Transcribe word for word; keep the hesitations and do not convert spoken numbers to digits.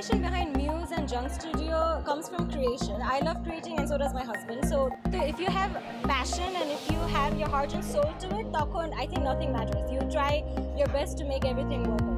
inspiration behind Muse and Junk Studio comes from creation. I love creating and so does my husband. So, so if you have passion and if you have your heart and soul to it, তখন I think nothing matters. You try your best to make everything work.